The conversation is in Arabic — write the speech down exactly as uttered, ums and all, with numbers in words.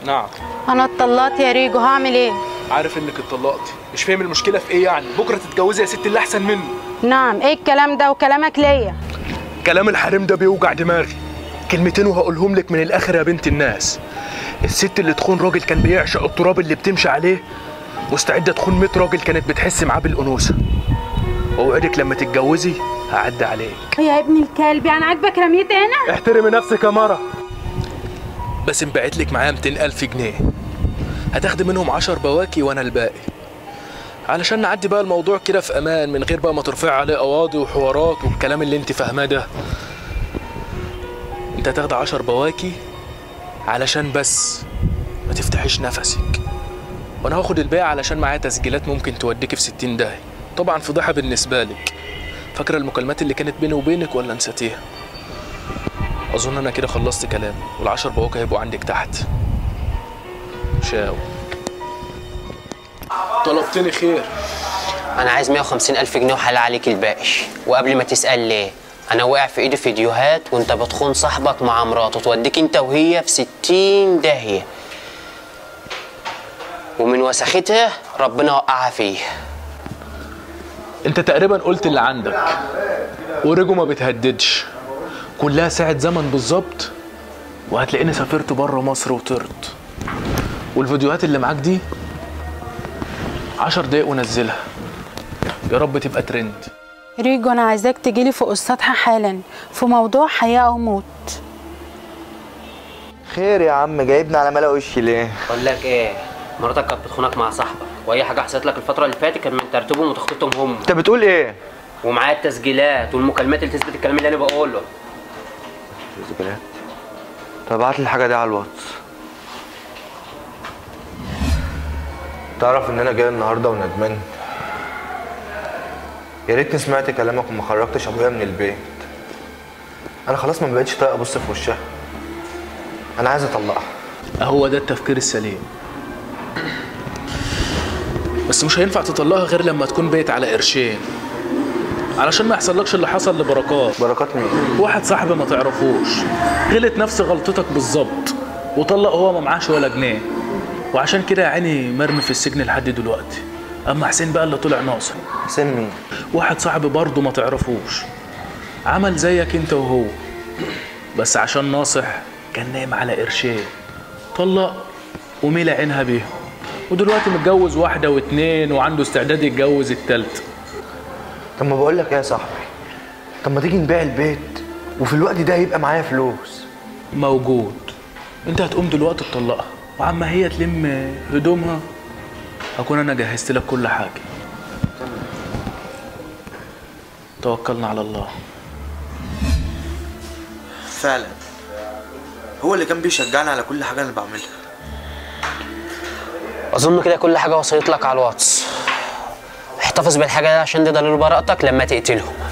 نعم. انا اتطلقت يا ريجو، هعمل ايه؟ عارف انك اتطلقتي، مش فاهم المشكله في ايه يعني؟ بكره تتجوزي يا ست اللي احسن منه. نعم. ايه الكلام ده وكلامك ليا؟ كلام الحريم ده بيوجع دماغي. كلمتين وهقولهم لك من الاخر يا بنت الناس. الست اللي تخون راجل كان بيعشق التراب اللي بتمشي عليه مستعده تخون مية راجل كانت بتحس معاه بالانوثه. واوعدك لما تتجوزي هعدي عليك. يا ابن الكلب، يعني عاجبك رميتي هنا؟ احترمي نفسك يا مره. بس انبعت لك معايا مئتين ألف جنيه، هتاخدي منهم عشر بواكي وانا الباقي، علشان نعدي بقى الموضوع كده في امان من غير بقى ما ترفعي عليه قواضي وحوارات والكلام اللي انت فاهماه ده. انت هتاخدي عشر بواكي علشان بس ما تفتحيش نفسك، وانا هاخد الباقي علشان معايا تسجيلات ممكن توديكي في ستين داهية. طبعا فضيحه بالنسبه لك. فاكره المكالمات اللي كانت بيني وبينك ولا نسيتيها؟ اظن انا كده خلصت كلامي، والعشر بواكي هيبقوا عندك تحت. شاو. طلبتني خير. انا عايز مية وخمسين الف جنيه وحلال عليك الباقي. وقبل ما تسال ليه، انا واقع في ايدي فيديوهات وانت بتخون صاحبك مع مراته توديك انت وهي في ستين داهيه، ومن وسختها ربنا وقعها فيه. انت تقريبا قلت اللي عندك، ورجو ما بتهددش، كلها ساعة زمن بالظبط وهتلاقيني سافرت بره مصر وطرت. والفيديوهات اللي معاك دي عشر دقايق ونزلها، يا رب تبقى ترند. ريجو، انا عايزاك تجيلي فوق السطح حالا في موضوع حياه او موت. خير يا عم، جايبني على ملا وشي ليه؟ بقول لك ايه، مراتك كانت بتخونك مع صاحبك، واي حاجه حصلت لك الفتره اللي فاتت كان من ترتيبهم وتخطيطهم هم. انت بتقول ايه؟ ومعايا التسجيلات والمكالمات اللي تثبت الكلام اللي انا بقوله. تسجيلات؟ طب ابعت لي الحاجه دي على الواتس. تعرف ان انا جاي النهارده وندمان؟ يا ريتني سمعت كلامك وما خرجتش ابويا من البيت. انا خلاص ما بقتش طايق ابص في وشها. انا عايز اطلقها. هو ده التفكير السليم، بس مش هينفع تطلقها غير لما تكون بايت على قرشين، علشان ما يحصلكش اللي حصل لبركات. بركات مين؟ واحد صاحبي ما تعرفوش غلط نفس غلطتك بالظبط وطلق هو ما معاش ولا جنيه، وعشان كده يا عيني مرمي في السجن لحد دلوقتي. اما حسين بقى اللي طلع ناصح. حسين مين؟ واحد صاحبي برضه ما تعرفوش، عمل زيك انت وهو، بس عشان ناصح كان نايم على قرشين، طلق وميل عينها بيهم، ودلوقتي متجوز واحده واتنين وعنده استعداد يتجوز التالتة. طب ما بقول لك ايه يا صاحبي، طب ما تيجي نبيع البيت وفي الوقت ده يبقى معايا فلوس. موجود. انت هتقوم دلوقتي تطلقها، وعما هي تلم هدومها هكون انا جهزت لك كل حاجه. توكلنا على الله. فعلا هو اللي كان بيشجعني على كل حاجه انا بعملها. اظن كده كل حاجه وصلت لك على الواتس. احتفظ بالحاجه دي عشان دي دليل براءتك لما تقتله.